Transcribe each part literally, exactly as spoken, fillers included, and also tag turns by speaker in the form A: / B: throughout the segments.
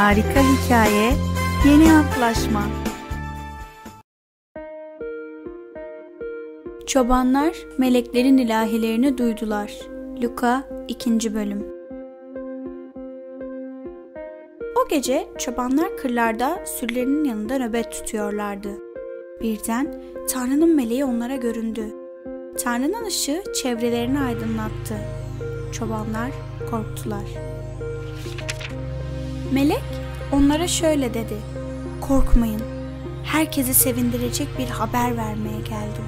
A: Harika hikaye, yeni antlaşma. Çobanlar meleklerin ilahilerini duydular. Luka ikinci bölüm. O gece çobanlar kırlarda sürülerinin yanında nöbet tutuyorlardı. Birden Tanrı'nın meleği onlara göründü. Tanrı'nın ışığı çevrelerini aydınlattı. Çobanlar korktular. Melek onlara şöyle dedi: "Korkmayın, herkesi sevindirecek bir haber vermeye geldim.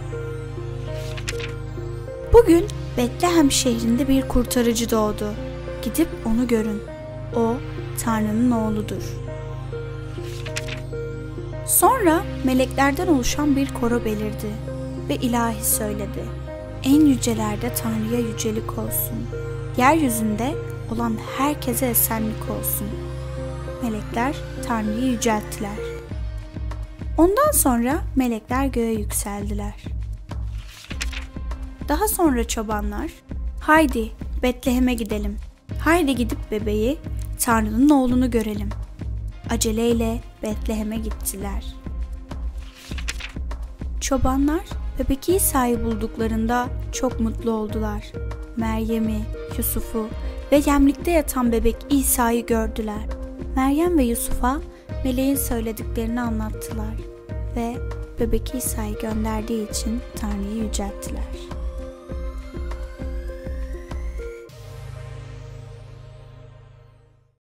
A: Bugün Betlehem şehrinde bir kurtarıcı doğdu. Gidip onu görün. O Tanrı'nın oğludur." Sonra meleklerden oluşan bir koro belirdi ve ilahi söyledi: "En yücelerde Tanrı'ya yücelik olsun. Yeryüzünde olan herkese esenlik olsun." Melekler Tanrı'yı yücelttiler. Ondan sonra melekler göğe yükseldiler. Daha sonra çobanlar, "Haydi Betlehem'e gidelim. Haydi gidip bebeği, Tanrı'nın oğlunu görelim." Aceleyle Betlehem'e gittiler. Çobanlar bebek İsa'yı bulduklarında çok mutlu oldular. Meryem'i, Yusuf'u ve yemlikte yatan bebek İsa'yı gördüler. Meryem ve Yusuf'a meleğin söylediklerini anlattılar ve bebek İsa'yı gönderdiği için Tanrı'yı yücelttiler.